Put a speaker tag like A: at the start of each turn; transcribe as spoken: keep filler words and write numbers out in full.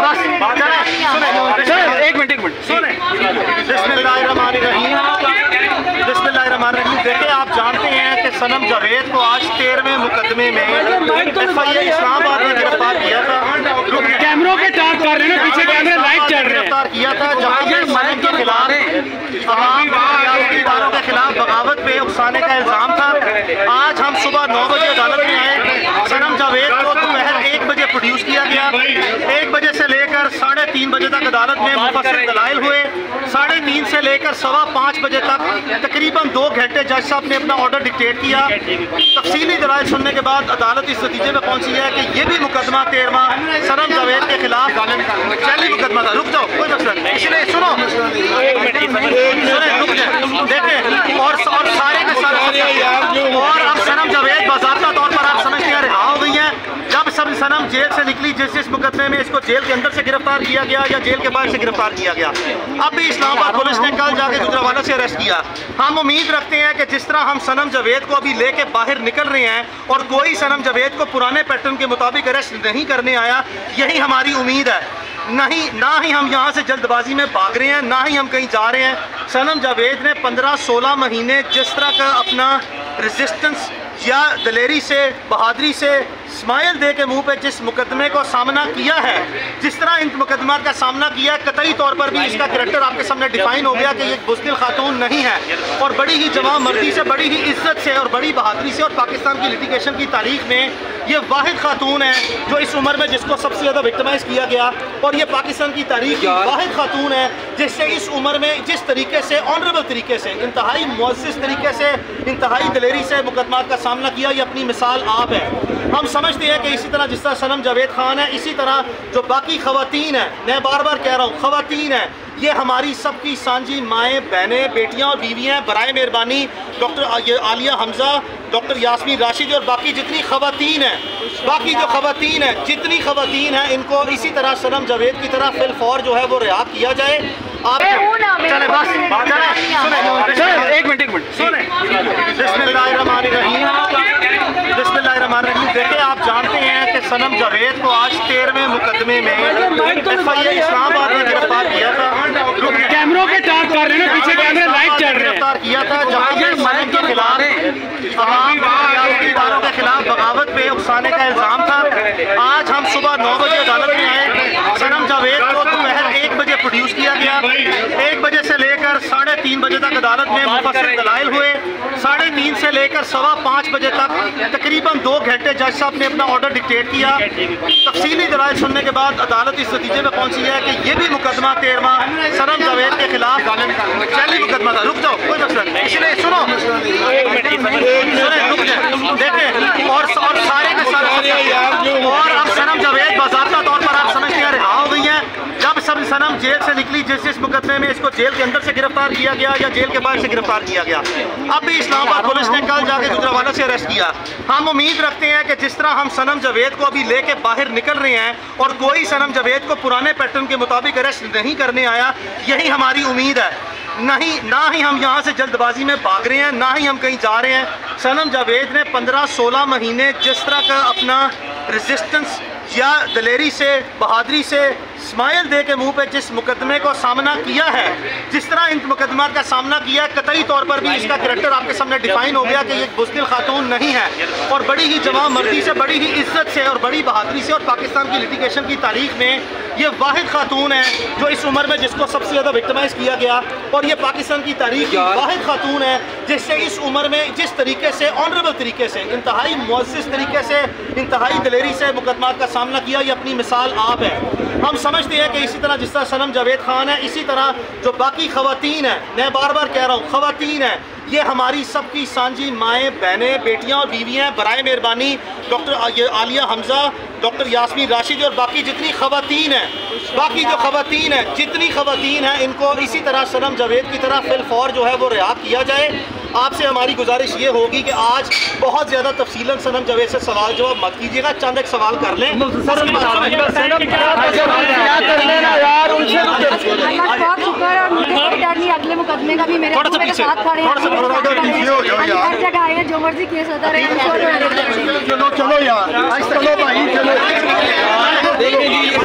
A: एक मिनट एक मिनट सुने। बिस्मिल्लाहिर्रहमानिर्रहीम। बिस्मिल्लाहिर्रहमानिर्रहीम। देखिए, आप जानते हैं कि सनम जावेद को आज तेरहवें मुकदमे में एफ आई ए इस्लामाबाद में गिरफ्तार किया था।
B: कैमरों के टार कर रहे हैं, पीछे कैमरे लाइट चल रहे हैं।
A: गिरफ्तार किया था जहाँ पर सनम के खिलाफ तमाम इदारों के खिलाफ बगावत पे उकसाने का इल्जाम था। आज हम सुबह नौ बजे अदालत में आए। सनम जावेद को दोपहर एक बजे प्रोड्यूस किया गया। एक बजे से लेकर साढ़े तीन बजे तक अदालत में मुफस्सिल दलाइल हुए। साढ़े तीन से लेकर सवा पाँच बजे तक तकरीबन दो घंटे जज साहब ने अपना ऑर्डर डिक्टेट किया। तफसीली दलाइल सुनने के बाद अदालत इस नतीजे में पहुंची है कि ये भी मुकदमा तेरहवां सनम जावेद के खिलाफ पहली मुकदमा था। रुक जाओ, कोई मसला नहीं, इसलिए सुनो सुने रुक जाए देखें। और और सारे के सारे और अब सनम जावेद बाज़ाब्ता तौर पर आप समझते हैं रिहा हो गई हैं। जब सब सनम जेल से निकली, जिस जिस मुकदमे में इसको जेल के अंदर से गिरफ्तार किया गया या जेल के बाहर से गिरफ्तार किया गया, अब भी इस्लामाबाद पुलिस ने कल जाके गुजरावाला से अरेस्ट किया। हम उम्मीद रखते हैं कि जिस तरह हम सनम जावेद को अभी लेके बाहर निकल रहे हैं और कोई सनम जावेद को पुराने पैटर्न के मुताबिक अरेस्ट नहीं करने आया, यही हमारी उम्मीद है। नहीं, ना ही हम यहाँ से जल्दबाजी में भाग रहे हैं, ना ही हम कहीं जा रहे हैं। सनम जावेद ने पंद्रह सोलह महीने जिस तरह का अपना रेजिस्टेंस या दलेरी से, बहादुरी से, स्माइल दे के मुंह पे जिस मुकदमे को सामना किया है, जिस तरह इन मुकदमा का सामना किया, कतई तौर पर भी इसका कैरेक्टर आपके सामने डिफाइन हो गया कि ये बुज़दिल खातून नहीं है और बड़ी ही जवां मर्दी से, बड़ी ही इज्जत से और बड़ी बहादुरी से और पाकिस्तान की लिटिगेशन की तारीख में ये वाहिद खातून है जो इस उम्र में जिसको सबसे ज़्यादा विक्टिमाइज किया गया। और ये पाकिस्तान की तारीख की वाहिद खातून है जिससे इस उम्र में जिस तरीके से, ऑनरेबल तरीके से, इंतहाई मुअज़्ज़ज़ तरीके से, इंतहाई दलेरी से मुकदमा का सामना किया, ये अपनी मिसाल आप है। हम समझते हैं कि इसी तरह जिस तरह सनम जावेद खान है, इसी तरह जो बाकी ख़वातीन हैं, मैं बार बार कह रहा हूँ ख़वातीन हैं, ये हमारी सबकी सांझी माएँ, बहनें, बेटियाँ और बीवियाँ। बराए मेहरबानी डॉक्टर आलिया हमजा, डॉक्टर यास्मीन राशिद और बाकी जितनी ख़वातीन हैं, बाकी जो ख़वातीन हैं, जितनी ख़वातीन हैं, इनको इसी तरह सनम जावेद की तरह फिलफौर जो है वो रिहा किया जाए। आप चले बस सुने एक मिनट एक मिनट सुने। बिस्मिल्लाहिर्रहमानिर्रहीम। बिस्मिल्लाहिर्रहमानिर्रहीम। देखिए, आप जानते हैं कि सनम जावेद को आज तेरहवें मुकदमे में एफ आई ए इस्लामाबाद में गिरफ्तार किया था।
B: कैमरों के टार कर रहे हैं, पीछे कैमरे लाइट चल रहे हैं।
A: गिरफ्तार किया था जहाँ पर सनम के खिलाफ तमाम इदारों के खिलाफ बगावत पे उकसाने का इल्जाम था। आज हम सुबह नौ बजे अदालत में आए। सनम जावेद को दोपहर एक बजे प्रोड्यूस किया गया। एक बजे से लेकर साढ़े तीन बजे तक अदालत में मुफस्सिल दलाइल हुए। साढ़े तीन से लेकर सवा पाँच बजे तक तकरीबन दो घंटे जज साहब ने अपना ऑर्डर डिक्टेट किया। तफसीली दलाइल सुनने के बाद अदालत इस नतीजे में पहुंची है कि ये भी मुकदमा तेरहवां सनम जावेद के खिलाफ पहली मुकदमा था। रुक जाओ, कोई मसला नहीं, इसलिए सुनो सुने रुक जाए देखें। और और सारे के सारे और अब सनम जावेद बाज़ाब्ता तौर पर आप समझते हैं रिहा हो गई हैं। जब सब सनम जेल से निकली, जिस जिस मुकदमे में इसको जेल के अंदर से गिरफ्तार किया गया या जेल के बाहर से गिरफ्तार किया गया, अब भी इस्लामाबाद पुलिस ने कल जाके गुजरावाला से अरेस्ट किया। हम उम्मीद रखते हैं कि जिस तरह हम सनम जावेद को अभी लेके बाहर निकल रहे हैं और कोई सनम जावेद को पुराने पैटर्न के मुताबिक अरेस्ट नहीं करने आया, यही हमारी उम्मीद है। नहीं, ना ही हम यहाँ से जल्दबाजी में भाग रहे हैं, ना ही हम कहीं जा रहे हैं। सनम जावेद ने पंद्रह सोलह महीने जिस तरह का अपना रेजिस्टेंस या दलेरी से, बहादुरी से, स्माइल दे के मुंह पे जिस मुकदमे को सामना किया है, जिस तरह इन मुकदमा का सामना किया, कतई तौर पर भी इसका कैरेक्टर आपके सामने डिफाइन हो गया कि ये बुज़दिल खातून नहीं है और बड़ी ही जवां मर्दी से, बड़ी ही इज्जत से और बड़ी बहादुरी से और पाकिस्तान की लिटिगेशन की तारीख में ये वाहिद खातून है जो इस उम्र में जिसको सबसे ज़्यादा विक्टिमाइज किया गया। और ये पाकिस्तान की तारीख की वाहिद खातून है जिससे इस उम्र में जिस तरीके से, ऑनरेबल तरीके से, इंतहाई मुअज़्ज़ज़ तरीके से, इंतहाई दलेरी से मुकदमा का सामना किया, ये अपनी मिसाल आप है। हम समझते हैं कि इसी तरह जिस तरह सनम जावेद खान है, इसी तरह जो बाकी ख़वातीन हैं, मैं बार बार कह रहा हूँ ख़वातीन हैं, ये हमारी सबकी सांझी माएँ, बहनें, बेटियाँ और बीवियाँ। बराए मेहरबानी डॉक्टर आलिया हमजा, डॉक्टर यास्मीन राशिद और बाकी जितनी ख़वातीन हैं, बाकी जो ख़वातीन हैं, जितनी ख़वातीन हैं, इनको इसी तरह सनम जावेद की तरह फिलफौर जो है वो रिहा किया जाए। आपसे हमारी गुजारिश ये होगी कि आज बहुत ज़्यादा तफसीलन सनम जावेद से सवाल जवाब मत कीजिएगा, चंद एक सवाल कर लें।
C: अगले मुकदमे का भी मेरे साथ खड़े हैं, हर जगह आए हैं, जो मर्जी केस होता रहे।
A: चलो चलो यार, चलो भाई, चलो।